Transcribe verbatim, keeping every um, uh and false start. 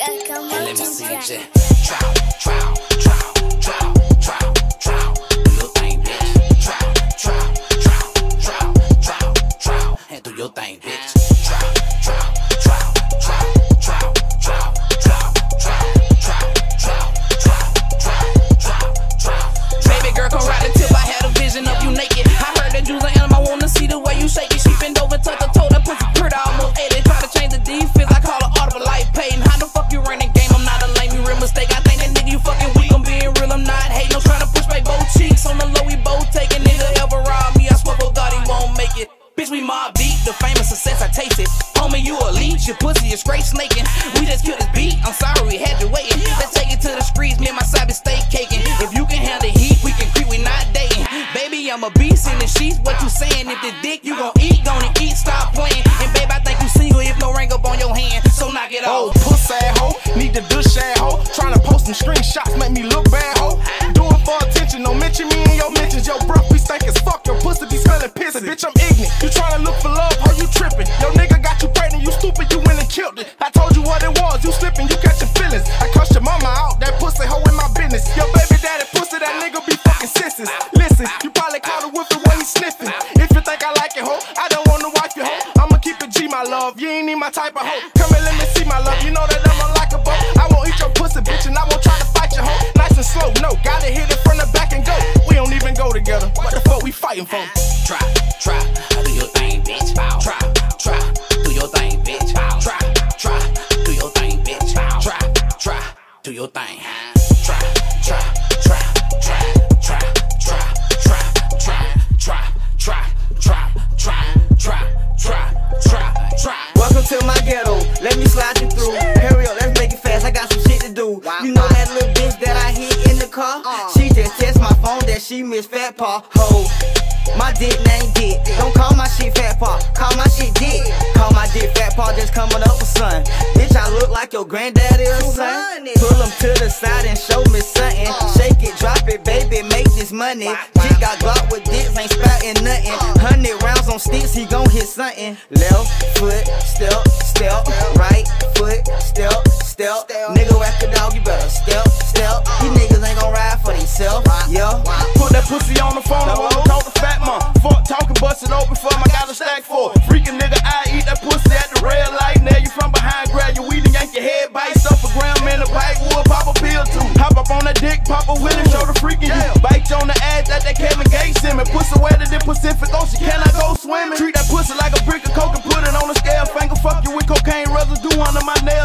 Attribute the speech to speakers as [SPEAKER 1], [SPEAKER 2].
[SPEAKER 1] And let me see you just trow, trow, trow, trow, trow, trow. Do your thing, bitch. Trow, trow, trow, trow, trow, trow. And do your thing, bitch. Trow, trow, trow, trow, trow, trow, trow, trow, trow, trow, trow, trow, trow, trow. Baby girl, come ride the tip. I had a vision of you naked. I heard that you's an animal. I wanna see the way you shake it. She bend over, touch her toe. That pussy pretty, almost ate it. Try to change the defense. I call her audible like Peyton. How the fuck you run the game? I'm not a lame, you real mistake. I think that nigga you fucking weak. I'm being real, I'm not hating. I'm trying to push back both cheeks. On the low, we both taking. Nigga ever rob me, I swear for God he won't make it. Bitch, we mob deep, the famous success, I taste it. Homie, you a leech, your pussy is straight snaking. We just killed this beat, I'm sorry we had to wait. Let's take it to the streets, me and my side stay caking. If you can handle heat, we can creep, we not dating. Baby, I'm a beast in the sheets, what you saying? If the dick you gon' eat, gonna eat, stop playing. And babe, I think you single if no ring up on your hand, so knock it off.
[SPEAKER 2] Oh, pussy ass hoe, need the dush ass hoe. Tryna post some screenshots, make me look bad hoe. Do it for attention, don't mention me in your mentions. Your breath be stank as fuck, your pussy be smelling pissy. Bitch, I'm ignorant, you tryna look for love, how you tripping? Your nigga got you pregnant, you stupid, you went and killed it. I told you what it was, you slipping, you catching feelings. I cussed your mama out, that pussy hoe in my business. Your baby daddy pussy, that nigga be fucking sisters. Listen, you probably caught a whiff of what he sniffing. If you think I like it, hoe, I don't wanna wife you, hoe. I'ma keep it G, my love, you ain't need my type of hoe. Come and let me see my love, you know that I'm unlikable. I won't eat your pussy, bitch, and I won't try to fight your hoe. Nice and slow, no, gotta hit it from the back and go. We don't even go together, what the fuck we fighting for?
[SPEAKER 1] Try, try, do your thing, bitch. Try, try, do your thing, bitch. Try, try, do your thing, bitch. Try, try, do your thing. Try, try, try, try, try, try, try, try, try, try, try, try, try, try, try, try.
[SPEAKER 3] Welcome to my ghetto, let me slide you through. Hurry up, let's make it fast, I got some shit to do. You know that little bitch that I hit in the car? She just text my phone that she miss Fat Paw. Ho, my dick name Dick. Don't call my shit Fat Paw, call my shit Dick. Call my dick Fat Paw, just coming up with son. Bitch, I look like your granddaddy or son. Pull him to the side and show me something. Shake it, drop it, baby, make this money. Dick got Glock with dicks, ain't spouting nothing. Hundred rounds on sticks, he gon' hit something. Left foot, step, step. Right foot, step, step. Nigga whack the dog, you better step, step. These niggas ain't gon' ride for themselves, yeah.
[SPEAKER 2] Put that pussy on the phone, I wanna talk to Fat Mom. Fuck talking, bust it open for him, I got a stack for it. Freaking nigga, I eat that pussy at the red light. Now you from behind, grab your weed and yank your head, bite stuff a gram in the pipe, wood, pop a pill too. Hop up on that dick, pop a wheel and show the freaking you. Bite you on the ass, that that Kevin Gates in me. Pussy wetter than Pacific Ocean, can I go swimming? Treat that pussy like a brick of coke and put it on a scale. Finger fuck you with cocaine residue under my nail.